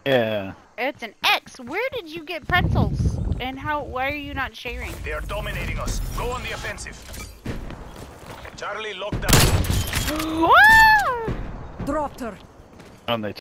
Yeah. It's an X. Where did you get pretzels? And why are you not sharing? They are dominating us. Go on the offensive. Charlie locked down. Ah! Dropped her. And they